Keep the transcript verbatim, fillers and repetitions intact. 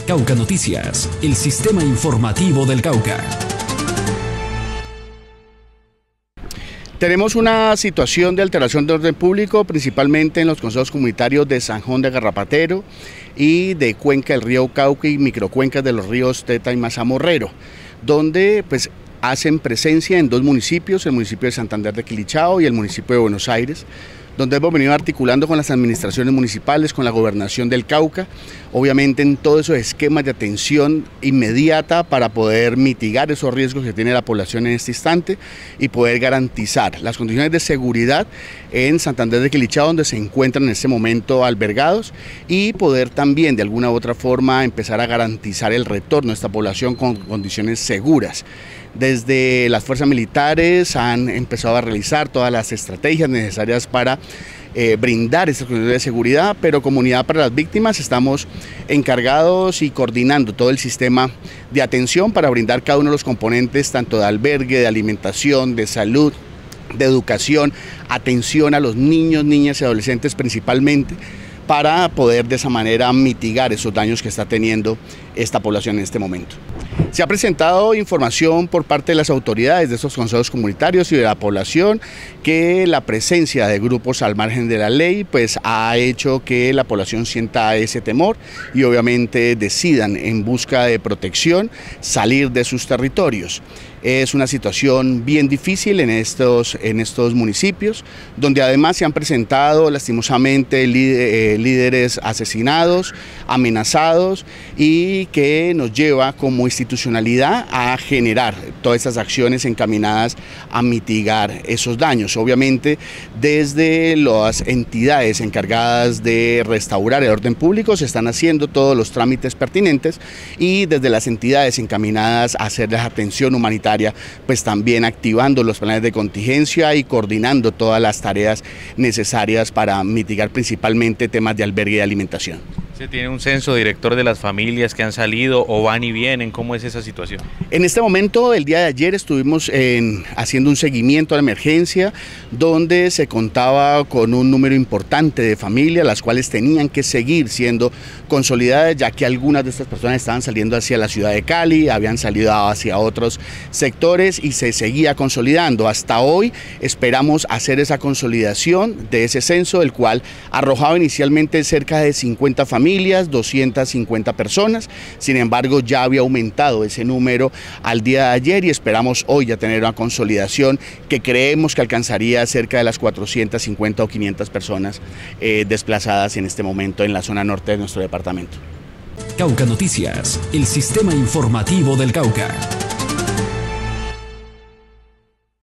Cauca Noticias, el sistema informativo del Cauca. Tenemos una situación de alteración de orden público, principalmente en los consejos comunitarios de San Juan de Garrapatero y de Cuenca del río Cauca y microcuencas de los ríos Teta y Mazamorrero, donde pues hacen presencia en dos municipios, el municipio de Santander de Quilichao y el municipio de Buenos Aires, donde hemos venido articulando con las administraciones municipales, con la gobernación del Cauca, obviamente en todos esos esquemas de atención inmediata para poder mitigar esos riesgos que tiene la población en este instante y poder garantizar las condiciones de seguridad en Santander de Quilichao, donde se encuentran en este momento albergados, y poder también de alguna u otra forma empezar a garantizar el retorno de esta población con condiciones seguras. Desde las fuerzas militares han empezado a realizar todas las estrategias necesarias para eh, brindar estas condiciones de seguridad, pero Comunidad para las Víctimas estamos encargados y coordinando todo el sistema de atención para brindar cada uno de los componentes, tanto de albergue, de alimentación, de salud, de educación, atención a los niños, niñas y adolescentes principalmente, para poder de esa manera mitigar esos daños que está teniendo esta población en este momento. Se ha presentado información por parte de las autoridades de estos consejos comunitarios y de la población que la presencia de grupos al margen de la ley pues ha hecho que la población sienta ese temor y obviamente decidan en busca de protección salir de sus territorios. Es una situación bien difícil en estos, en estos municipios, donde además se han presentado lastimosamente líderes asesinados, amenazados, y que nos lleva como institucionalidad a generar todas estas acciones encaminadas a mitigar esos daños. Obviamente desde las entidades encargadas de restaurar el orden público se están haciendo todos los trámites pertinentes, y desde las entidades encaminadas a hacer la atención humanitaria pues también activando los planes de contingencia y coordinando todas las tareas necesarias para mitigar principalmente temas de albergue y de alimentación. ¿Se tiene un censo, director, de las familias que han salido o van y vienen? ¿Cómo es esa situación? En este momento, el día de ayer estuvimos en, haciendo un seguimiento a la emergencia, donde se contaba con un número importante de familias, las cuales tenían que seguir siendo consolidadas, ya que algunas de estas personas estaban saliendo hacia la ciudad de Cali, habían salido hacia otros sectores y se seguía consolidando. Hasta hoy esperamos hacer esa consolidación de ese censo, el cual arrojaba inicialmente cerca de cincuenta familias, doscientas cincuenta personas. Sin embargo, ya había aumentado ese número al día de ayer y esperamos hoy ya tener una consolidación que creemos que alcanzaría cerca de las cuatrocientas cincuenta o quinientas personas eh, desplazadas en este momento en la zona norte de nuestro departamento. Cauca Noticias, el sistema informativo del Cauca.